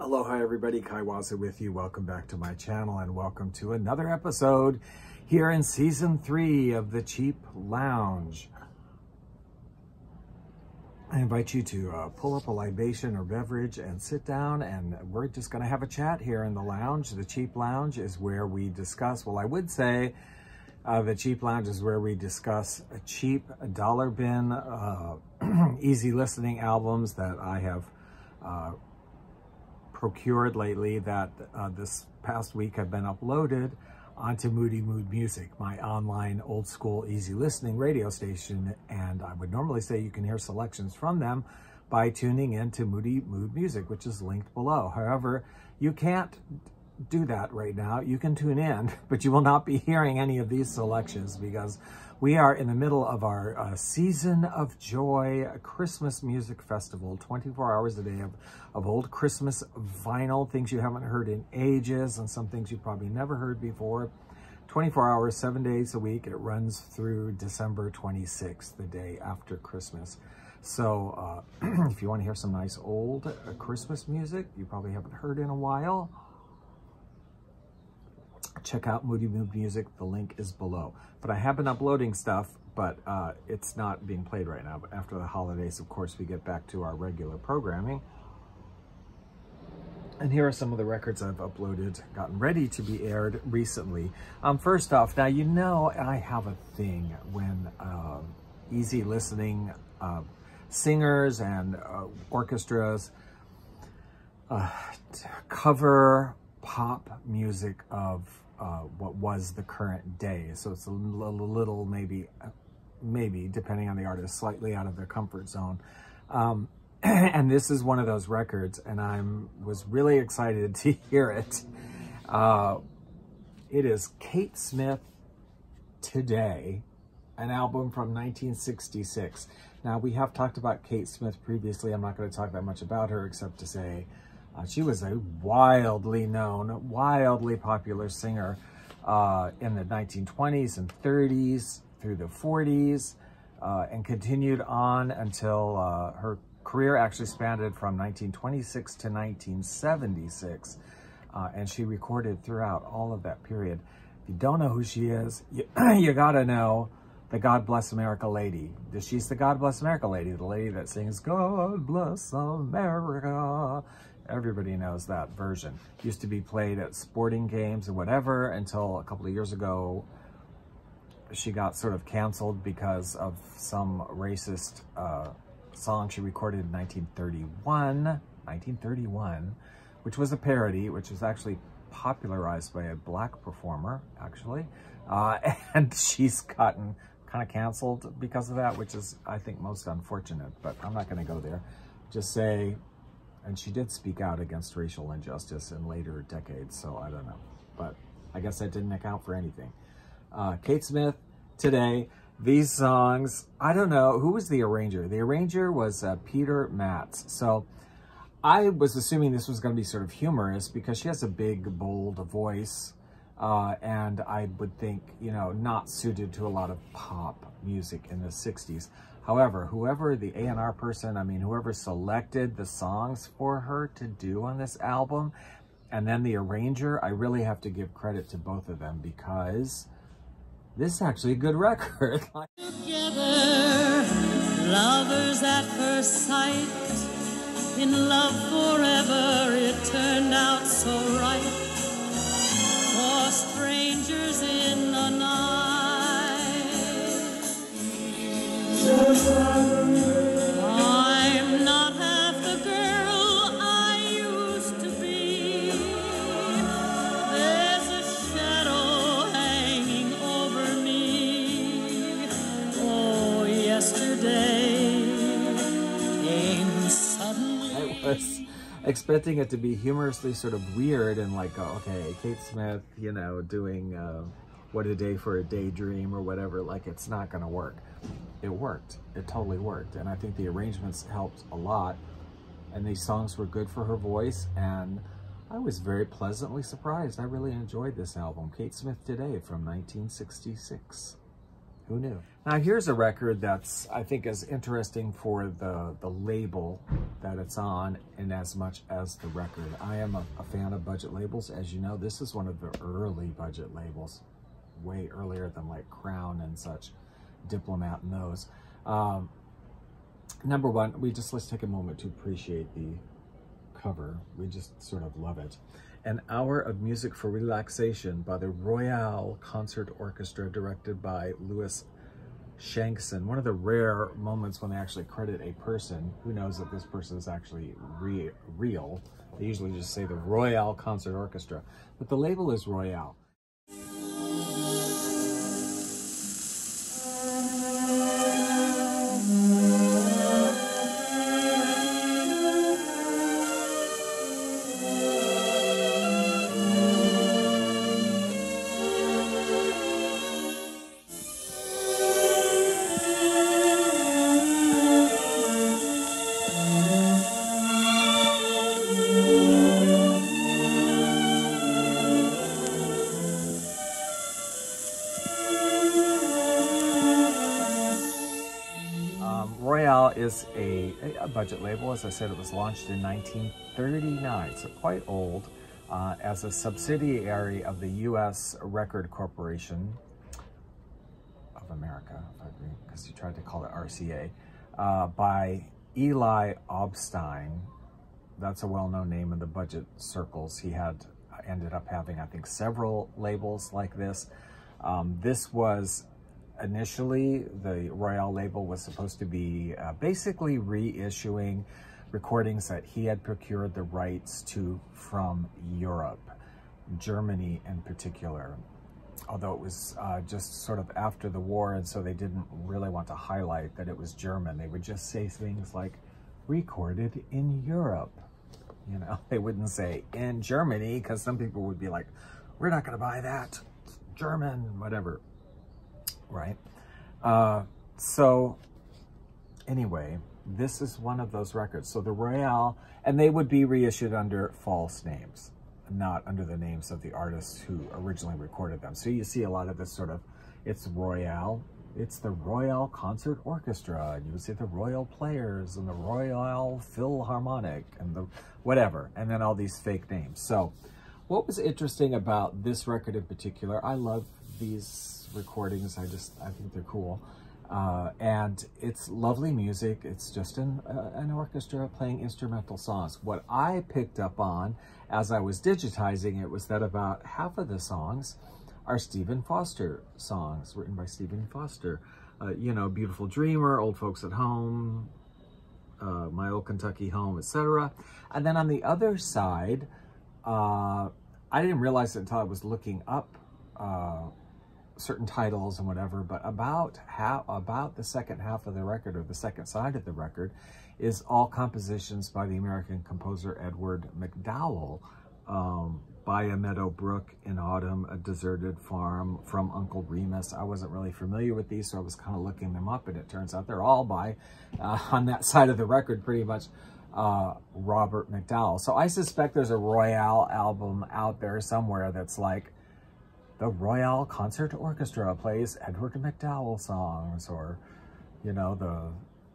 Aloha everybody, Kaiwaza with you. Welcome back to my channel and welcome to another episode here in season 3 of The Cheap Lounge. I invite you to pull up a libation or beverage and sit down, and we're just going to have a chat here in the lounge. The Cheap Lounge is where we discuss, well, I would say the Cheap Lounge is where we discuss cheap dollar bin, easy listening albums that I have procured lately that this past week have been uploaded onto Moody Mood Music, my online old school easy listening radio station. And I would normally say you can hear selections from them by tuning into Moody Mood Music, which is linked below. However, you can't do that right now. You can tune in, but you will not be hearing any of these selections because we are in the middle of our Season of Joy Christmas Music Festival, 24 hours a day of old Christmas vinyl, things you haven't heard in ages and some things you probably never heard before. 24 hours, 7 days a week. It runs through December 26th, the day after Christmas. So if you want to hear some nice old Christmas music you probably haven't heard in a while, check out Moody Mood Music. The link is below. But I have been uploading stuff, but it's not being played right now. But after the holidays, of course, we get back to our regular programming. And here are some of the records I've uploaded, gotten ready to be aired recently. First off, now you know I have a thing when easy listening singers and orchestras cover pop music of what was the current day. So it's a little maybe depending on the artist, slightly out of their comfort zone. And this is one of those records, and I was really excited to hear it. It is Kate Smith Today, an album from 1966. Now, we have talked about Kate Smith previously. I'm not going to talk that much about her except to say she was a wildly known, wildly popular singer in the 1920s and 30s through the 40s, and continued on until her career actually spanned from 1926 to 1976, and she recorded throughout all of that period. If you don't know who she is, you gotta know the God Bless America lady. She's the God Bless America lady, the lady that sings God Bless America. Everybody knows that version. Used to be played at sporting games and whatever until a couple of years ago she got sort of canceled because of some racist song she recorded in 1931, which was a parody, which was actually popularized by a black performer, actually. And she's gotten kind of canceled because of that, which is, I think, most unfortunate, but I'm not going to go there. Just say, and she did speak out against racial injustice in later decades, so I don't know. But I guess that didn't account for anything. Kate Smith Today. These songs, I don't know, who was the arranger? The arranger was Peter Matz. So I was assuming this was going to be sort of humorous because she has a big, bold voice. And I would think, you know, not suited to a lot of pop music in the 60s. However, whoever the A&R person, whoever selected the songs for her to do on this album, and then the arranger, I really have to give credit to both of them because this is actually a good record. Together, lovers at first sight, in love forever, it turned out so right. For strangers in the night, I'm not half the girl I used to be. There's a shadow hanging over me. Oh, yesterday came suddenly. I was expecting it to be humorously sort of weird and like, oh, okay, Kate Smith, you know, doing What a Day for a Daydream or whatever, like it's not gonna work. It worked. It totally worked. And I think the arrangements helped a lot. And these songs were good for her voice. And I was very pleasantly surprised. I really enjoyed this album. Kate Smith Today from 1966. Who knew? Now here's a record that's, I think, is interesting for the label that it's on in as much as the record. I am a fan of budget labels. As you know, this is one of the early budget labels, way earlier than like Crown and such, Diplomat and those. Number one, let's take a moment to appreciate the cover. We just sort of love it. An Hour of Music for Relaxation by the Royale Concert Orchestra, directed by Louis Shankson. One of the rare moments when they actually credit a person. Who knows that this person is actually real. They usually just say the Royale Concert Orchestra, but the label is Royale. Royale is a budget label. As I said, it was launched in 1939, so quite old, as a subsidiary of the U.S. Record Corporation of America, because he tried to call it RCA, by Eli Obstein. That's a well-known name in the budget circles. He ended up having, I think, several labels like this. This was initially, the Royale label was supposed to be basically reissuing recordings that he had procured the rights to from Europe, Germany in particular. Although it was just sort of after the war, and so they didn't really want to highlight that it was German. They would just say things like, recorded in Europe. You know, they wouldn't say in Germany, because some people would be like, we're not going to buy that. German, whatever. Right? So anyway, this is one of those records. So the Royale, and they would be reissued under false names, not under the names of the artists who originally recorded them. So you see a lot of this sort of, it's Royale, it's the Royale Concert Orchestra, and you would see the Royal Players and the Royale Philharmonic and the whatever, and then all these fake names. So what was interesting about this record in particular, I love these recordings. I think they're cool. And it's lovely music. It's just an orchestra playing instrumental songs. What I picked up on as I was digitizing it was that about half of the songs are Stephen Foster songs, written by Stephen Foster. You know, Beautiful Dreamer, Old Folks at Home, My Old Kentucky Home, etc. And then on the other side, I didn't realize it until I was looking up certain titles and whatever, but about the second half of the record, or the second side of the record, is all compositions by the American composer Edward MacDowell. By a Meadow Brook in Autumn, A Deserted Farm, From Uncle Remus. I wasn't really familiar with these, so I was kind of looking them up, and it turns out they're all by, on that side of the record, pretty much, Robert MacDowell. So I suspect there's a Royale album out there somewhere that's like, the Royale Concert Orchestra plays Edward MacDowell songs, or, you know, the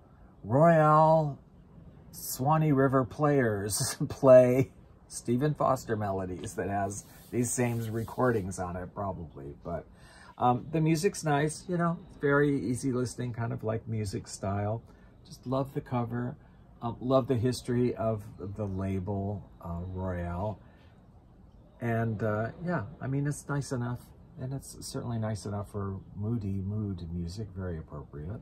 Royale Swanee River Players play Stephen Foster melodies that has these same recordings on it, probably. But the music's nice, you know, very easy listening, kind of like music style. Just love the cover, love the history of the label, Royale. And yeah, I mean, it's nice enough, and it's certainly nice enough for moody mood music, very appropriate.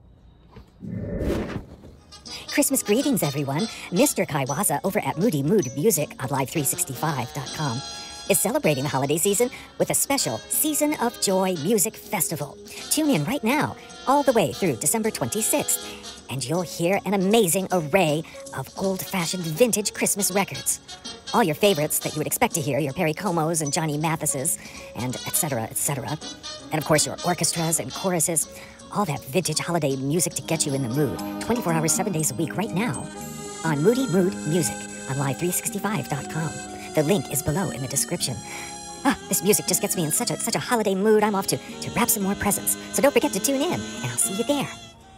Christmas greetings, everyone. Mr. Kaiwaza over at Moody Mood Music on Live365.com is celebrating the holiday season with a special Season of Joy Music Festival. Tune in right now, all the way through December 26th, and you'll hear an amazing array of old-fashioned vintage Christmas records. All your favorites that you would expect to hear, your Perry Comos and Johnny Mathises, and etc., etc. And of course, your orchestras and choruses. All that vintage holiday music to get you in the mood, 24 hours, 7 days a week, right now, on Moody Mood Music on Live365.com. The link is below in the description. This music just gets me in such a holiday mood. I'm off to wrap some more presents. So don't forget to tune in, and I'll see you there.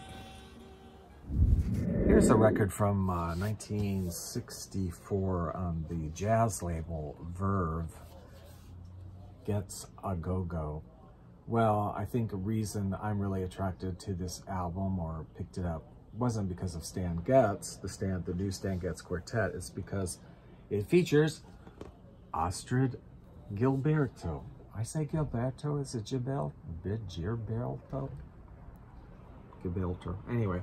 Here's a record from 1964 on the jazz label Verve, Getz a Go-Go. Well, I think a reason I'm really attracted to this album or picked it up wasn't because of Stan Getz, the new Stan Getz Quartet. It's because it features Astrud Gilberto. I say Gilberto, is it Gilberto? Gilberto. Anyway,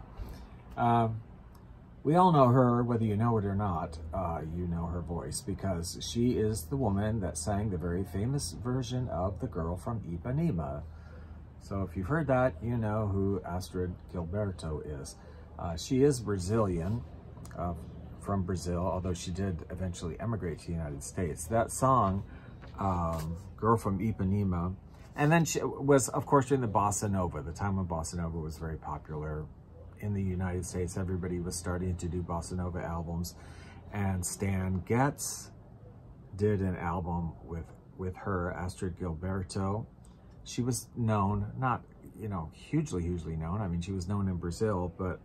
we all know her, whether you know it or not. You know her voice because she is the woman that sang the very famous version of The Girl from Ipanema. So if you've heard that, you know who Astrud Gilberto is. She is Brazilian, from Brazil, although she did eventually emigrate to the United States. That song, Girl from Ipanema, and then she was, of course, during the Bossa Nova, the time when Bossa Nova was very popular in the United States. Everybody was starting to do Bossa Nova albums, and Stan Getz did an album with her, Astrud Gilberto. She was known, not, you know, hugely known. I mean, she was known in Brazil, but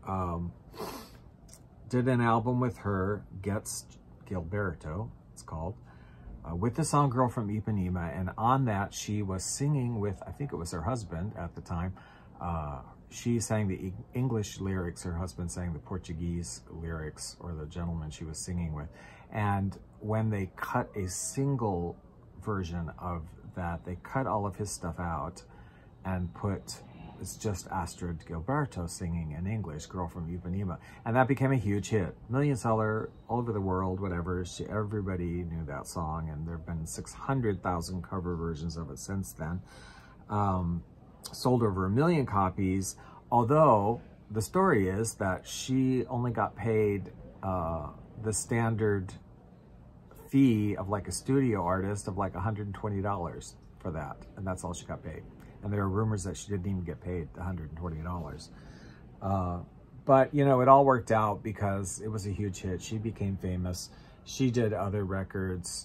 did an album with her, Getz Gilberto, it's called, with the song Girl from Ipanema. And on that, she was singing with, I think it was her husband at the time. She sang the English lyrics, her husband sang the Portuguese lyrics, or the gentleman she was singing with. And when they cut a single version of that, they cut all of his stuff out and put, it's just Astrud Gilberto singing in English, Girl from Ipanema. And that became a huge hit. Million seller all over the world, whatever. Everybody knew that song, and there have been 600,000 cover versions of it since then. Sold over 1 million copies, although the story is that she only got paid the standard fee of like a studio artist of like $120 for that, and that's all she got paid. And there are rumors that she didn't even get paid $120. But, you know, it all worked out because it was a huge hit. She became famous. She did other records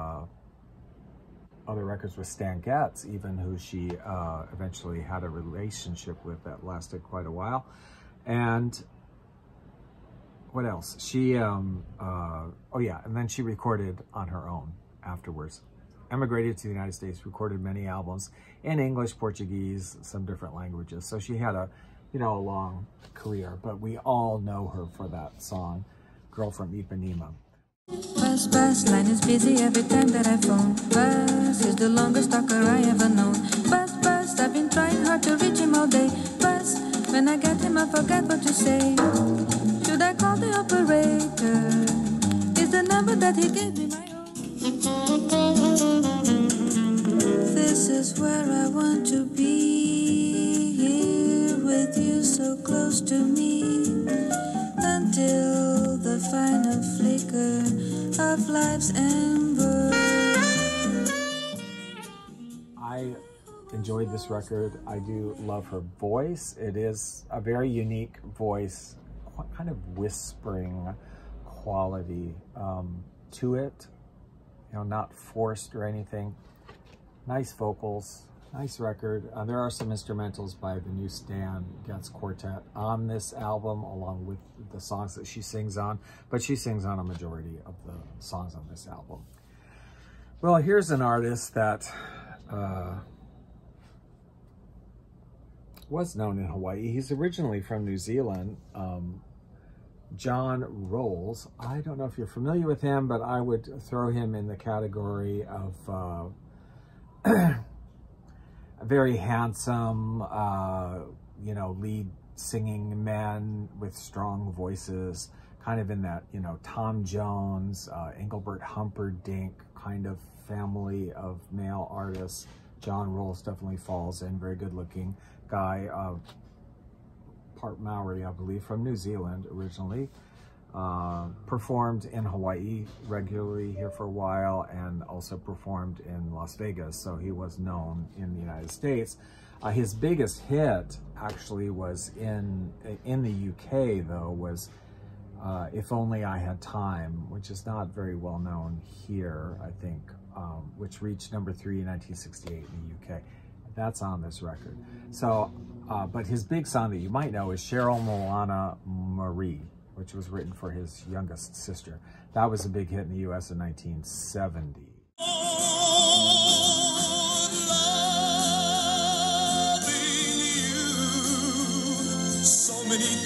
with Stan Getz, even, who she eventually had a relationship with that lasted quite a while. And what else? She, oh yeah, and then she recorded on her own afterwards. Emigrated to the United States, recorded many albums in English, Portuguese, some different languages. So she had a, you know, a long career, but we all know her for that song, Girl from Ipanema. Bus, line is busy every time that I phone. Bus is the longest talker I ever known. Bus, I've been trying hard to reach him all day. Bus, when I get him I forget what to say. Should I call the operator? Is the number that he gave me my own? This is where I want to be, here with you so close to me, until the final flicker of life's ember. I enjoyed this record. I do love her voice. It is a very unique voice, kind of whispering quality to it, you know, not forced or anything. Nice vocals, nice record. There are some instrumentals by the new Stan Getz Quartet on this album, along with the songs that she sings on, but she sings on a majority of the songs on this album. Well, here's an artist that was known in Hawaii. He's originally from New Zealand, John Rowles. I don't know if you're familiar with him, but I would throw him in the category of a very handsome, you know, lead singing men with strong voices, kind of in that, you know, Tom Jones, Engelbert Humperdinck kind of family of male artists. John Rowles definitely falls in. Very good looking guy, part Maori, I believe, from New Zealand originally. Performed in Hawaii regularly here for a while, and also performed in Las Vegas, so he was known in the United States. His biggest hit actually was in the UK, though, was If Only I Had Time, which is not very well known here, I think, which reached number 3 in 1968 in the UK. That's on this record. So, but his big song that you might know is Cheryl Molana Marie, which was written for his youngest sister. That was a big hit in the US in 1970. So many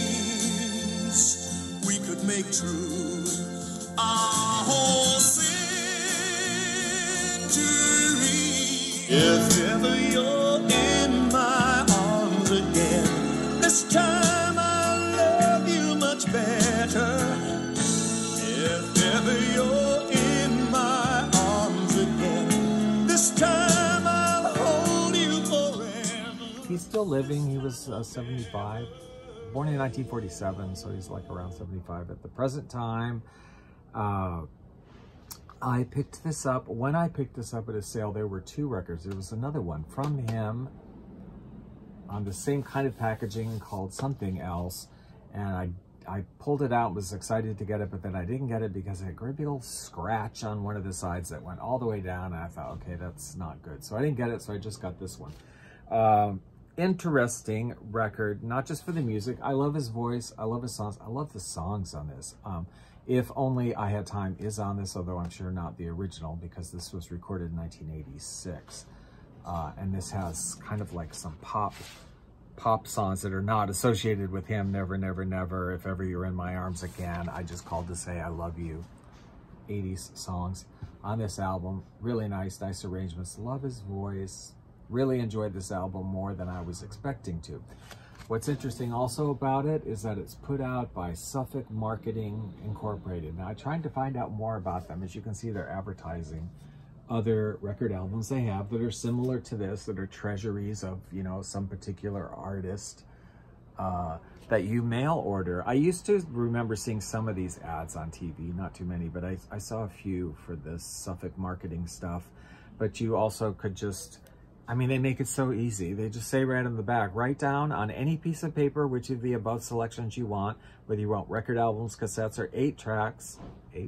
things we could make true. Our whole century. If ever you're in my arms again, this time I'll love you much better. If ever you're in my arms again, this time I'll hold you forever. He's still living. He was 75, born in 1947, so he's like around 75 at the present time. I picked this up. When I picked this up at a sale, there were 2 records. There was another one from him on the same kind of packaging called Something Else, and I pulled it out, was excited to get it, but then I didn't get it because it had a great big old scratch on one of the sides that went all the way down, and I thought, okay, that's not good. So I didn't get it, so I just got this one. Interesting record, not just for the music. I love his voice. I love his songs. I love the songs on this. If Only I Had Time is on this, although I'm sure not the original, because this was recorded in 1986. And this has kind of like some pop songs that are not associated with him. Never, Never, Never, If Ever You're in My Arms Again, I Just Called to Say I Love You. 80s songs on this album. Really nice arrangements. Love his voice. Really enjoyed this album more than I was expecting to. What's interesting also about it is that it's put out by Suffolk Marketing Incorporated. Now, I tried to find out more about them. As you can see, they're advertising other record albums they have that are similar to this, that are treasuries of, you know, some particular artist that you mail order. I used to remember seeing some of these ads on TV, not too many, but I saw a few for this Suffolk Marketing stuff. But you also could just, I mean, they make it so easy. They just say right in the back, write down on any piece of paper which of the above selections you want, whether you want record albums, cassettes, or 8 tracks.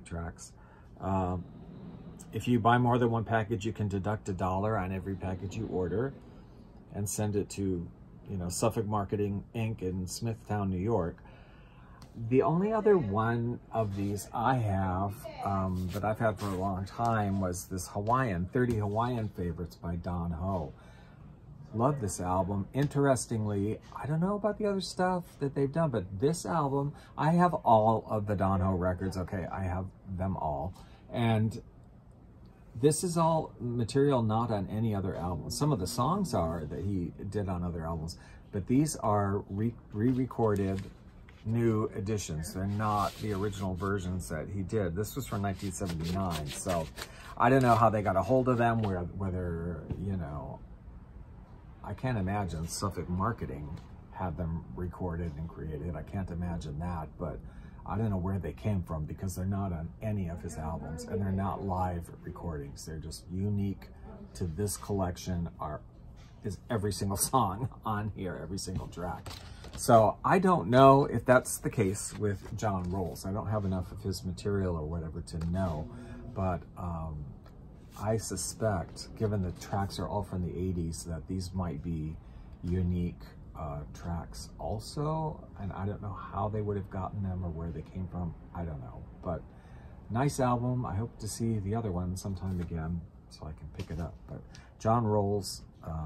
If you buy more than one package, you can deduct $1 on every package you order and send it to, you know, Suffolk Marketing Inc. in Smithtown, New York. The only other one of these I have that I've had for a long time was this 30 Hawaiian Favorites by Don Ho. Love this album. Interestingly, I don't know about the other stuff that they've done, but this album, I have all of the Don Ho records. Okay, I have them all. And this is all material not on any other album. Some of the songs are that he did on other albums, but these are re-recorded new editions. They're not the original versions that he did. This was from 1979, so I don't know how they got a hold of them, whether, you know, I can't imagine Suffolk Marketing had them recorded and created. I can't imagine that, but I don't know where they came from because they're not on any of his albums and they're not live recordings. They're just unique to this collection. Is every single song on here, every single track. So I don't know if that's the case with John Rowles. I don't have enough of his material or whatever to know, but I suspect, given the tracks are all from the 80s, that these might be unique tracks also, and I don't know how they would have gotten them or where they came from. I don't know, but nice album. I hope to see the other one sometime again so I can pick it up. But John Rowles,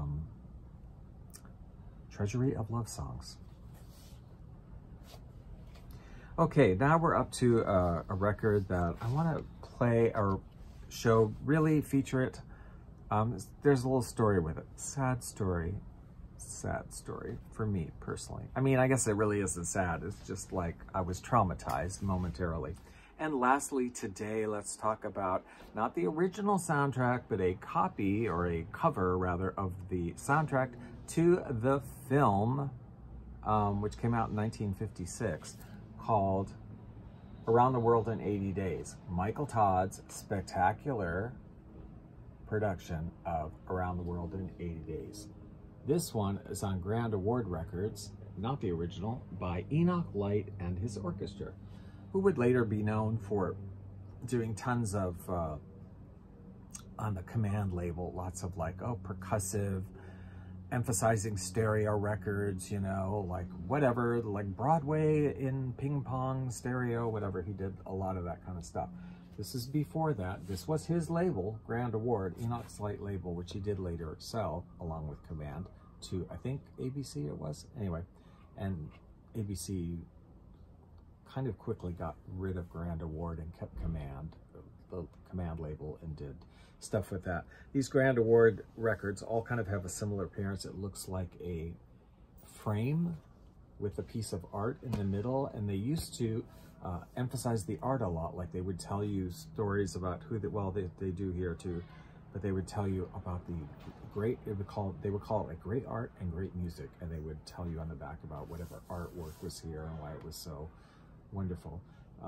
Treasury of Love Songs. Okay, now we're up to a record that I want to play or show, really feature it. There's a little story with it. Sad story for me personally. I mean, I guess it really isn't sad. It's just like I was traumatized momentarily. And lastly, today, let's talk about not the original soundtrack, but a copy, or a cover rather, of the soundtrack to the film, which came out in 1956, called Around the World in 80 Days. Michael Todd's spectacular production of Around the World in 80 Days. This one is on Grand Award Records, not the original, by Enoch Light and his orchestra. who would later be known for doing tons of, on the Command label, lots of like, percussive, emphasizing stereo records, you know, like whatever, like Broadway in ping pong stereo, whatever. He did a lot of that kind of stuff. This is before that. This was his label, Grand Award, Enoch's Light label, which he did later sell along with Command to, I think, ABC it was. Anyway, and ABC kind of quickly got rid of Grand Award and kept Command, the Command label, and did stuff with that. These Grand Award records all kind of have a similar appearance. It looks like a frame with a piece of art in the middle, and they used to emphasize the art a lot. Like they would tell you stories about who, well, they do here too, but they would tell you about the great, they would call it like great art and great music, and they would tell you on the back about whatever artwork was here and why it was so wonderful.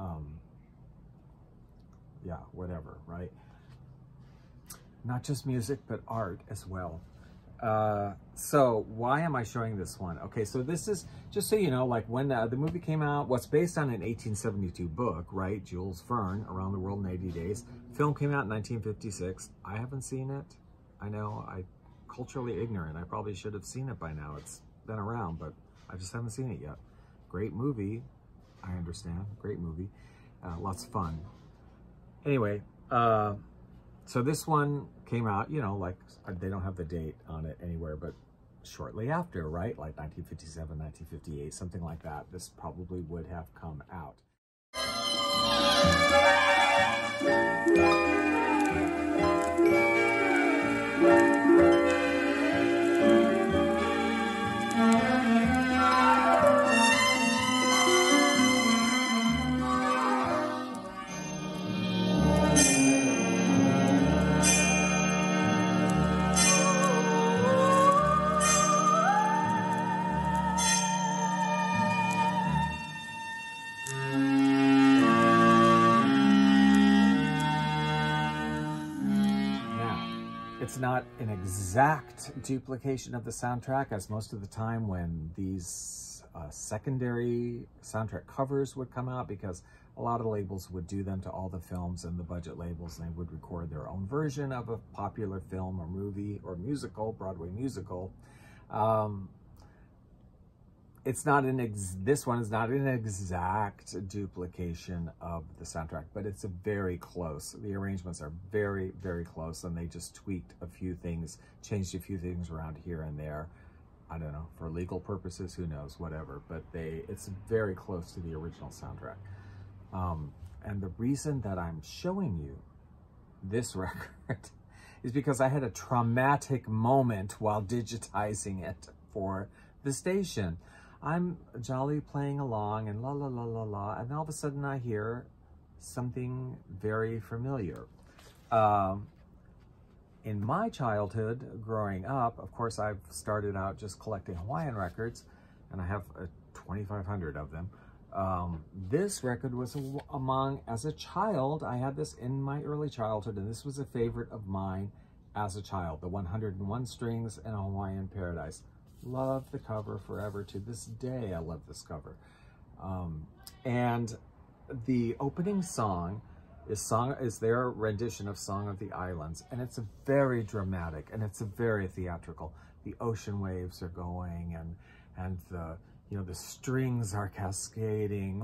Yeah, whatever, right? Not just music, but art as well. So why am I showing this one? Okay, so this is, just so you know, like when the movie came out, what's based on an 1872 book, right? Jules Verne, Around the World in 80 Days. Film came out in 1956. I haven't seen it. I know, I'm culturally ignorant. I probably should have seen it by now. It's been around, but I just haven't seen it yet. Great movie, I understand. Great movie. Lots of fun. Anyway, so this one came out, you know, like they don't have the date on it anywhere, but shortly after, right? Like 1957, 1958, something like that. This probably would have come out. It's not an exact duplication of the soundtrack, as most of the time when these secondary soundtrack covers would come out, because a lot of labels would do them to all the films, and the budget labels, and they would record their own version of a popular film or movie or musical, Broadway musical. It's not this one is not an exact duplication of the soundtrack, but it's a very close. The arrangements are very, very close, and they just tweaked a few things, changed a few things around here and there. I don't know, for legal purposes, who knows, whatever. But it's very close to the original soundtrack. And the reason that I'm showing you this record is because I had a traumatic moment while digitizing it for the station. I'm jolly playing along and la la la la la, and all of a sudden I hear something very familiar. In my childhood, growing up, of course, I've started out just collecting Hawaiian records, and I have 2,500 of them. This record was among, as a child, I had this in my early childhood, and this was a favorite of mine as a child, the 101 Strings and a Hawaiian Paradise. Love the cover forever. To this day, I love this cover. And the opening song is their rendition of Song of the Islands, and it's a very dramatic, and it's a very theatrical. The ocean waves are going, and the, you know, the strings are cascading.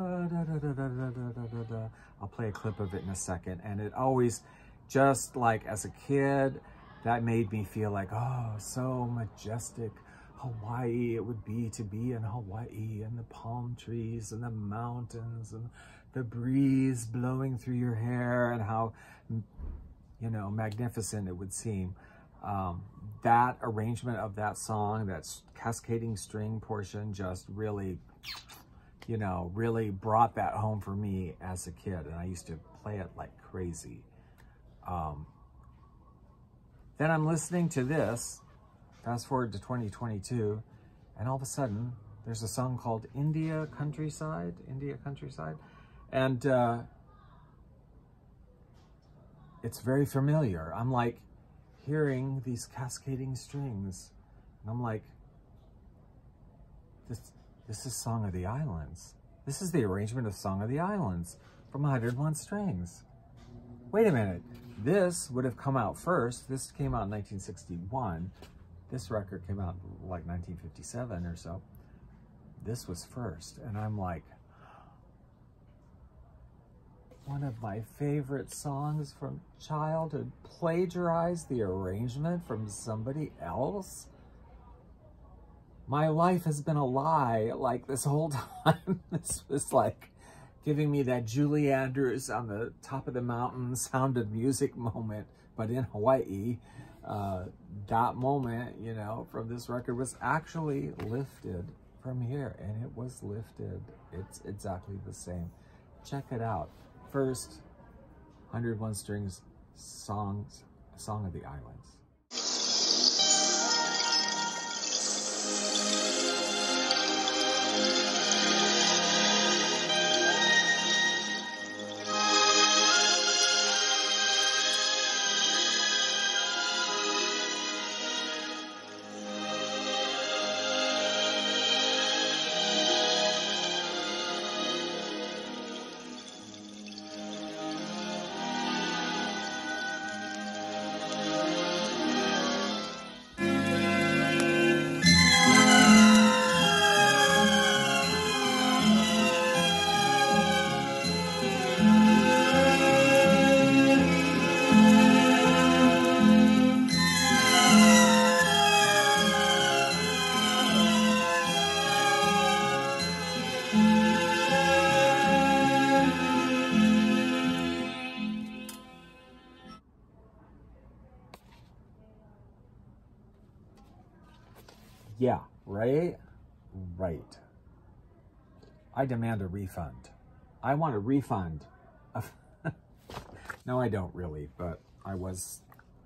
I'll play a clip of it in a second, and it always, just like as a kid, that made me feel like, oh, so majestic Hawaii it would be to be in Hawaii, and the palm trees and the mountains and the breeze blowing through your hair, and how, you know, magnificent it would seem. That arrangement of that song, that cascading string portion, just really, you know, really brought that home for me as a kid, and I used to play it like crazy. Then I'm listening to this, fast forward to 2022, and all of a sudden, there's a song called India Countryside, and it's very familiar. I'm like hearing these cascading strings, and I'm like, this is Song of the Islands. This is the arrangement of Song of the Islands from 101 Strings. Wait a minute. This would have come out first. This came out in 1961. This record came out like 1957 or so. This was first. And I'm like, one of my favorite songs from childhood, plagiarized the arrangement from somebody else? My life has been a lie like this whole time. This was like giving me that Julie Andrews on the top of the mountain Sound of Music moment, but in Hawaii. That moment, you know, from this record was actually lifted from here, and it was lifted. It's exactly the same. Check it out. First, 101 Strings Song of the Islands. Yeah, right? Right. I demand a refund. I want a refund. No, I don't really, but I was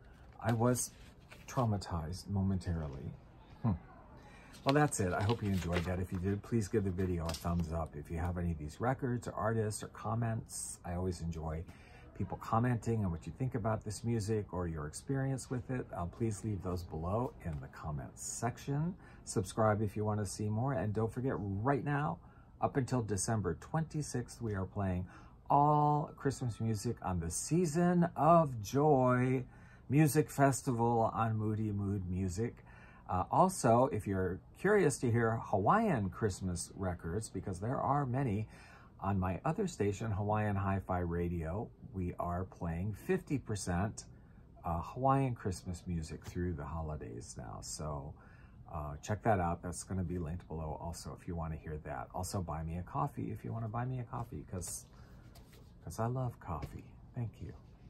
traumatized momentarily. Well, that's it. I hope you enjoyed that. If you did, please give the video a thumbs up. If you have any of these records or artists or comments, I always enjoy people commenting on what you think about this music or your experience with it. Please leave those below in the comments section. Subscribe if you want to see more. And don't forget, right now, up until December 26th, we are playing all Christmas music on the Season of Joy Music Festival on Moody Mood Music. Also, if you're curious to hear Hawaiian Christmas records, because there are many, on my other station, Hawaiian Hi-Fi Radio, we are playing 50% Hawaiian Christmas music through the holidays now. So check that out. That's going to be linked below also if you want to hear that. Also, buy me a coffee if you want to buy me a coffee, because I love coffee. Thank you.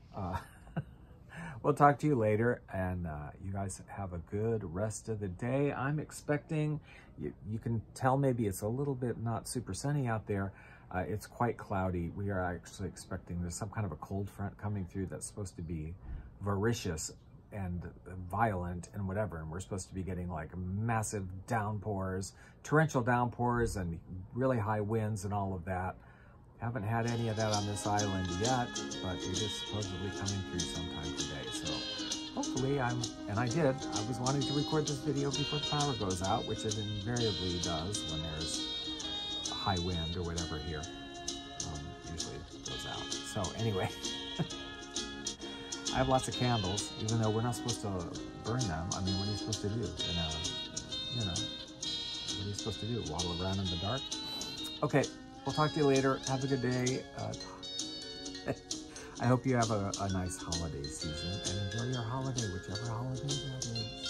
We'll talk to you later, and you guys have a good rest of the day. I'm expecting, you can tell maybe it's a little bit not super sunny out there. It's quite cloudy. We are actually expecting there's some kind of a cold front coming through that's supposed to be voracious and violent and whatever, and we're supposed to be getting like massive downpours, torrential downpours, and really high winds and all of that. Haven't had any of that on this island yet, but it is supposedly coming through sometime today. So hopefully I was wanting to record this video before the power goes out, which it invariably does when there's a high wind or whatever here. Usually it goes out. So anyway, I have lots of candles, even though we're not supposed to burn them. I mean, what are you supposed to do? You know, what are you supposed to do? Waddle around in the dark? Okay. We'll talk to you later. Have a good day. I hope you have a nice holiday season, and enjoy your holiday, whichever holiday that is.